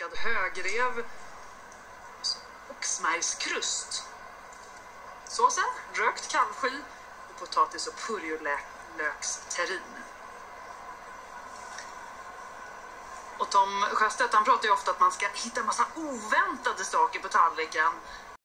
med högrev, oxmajskrust. Såsen, rökt kalvsky och potatis- och purjolöksterrin. Och Tom Sjöstedt, han pratar ju ofta att man ska hitta en massa oväntade saker på tallriken.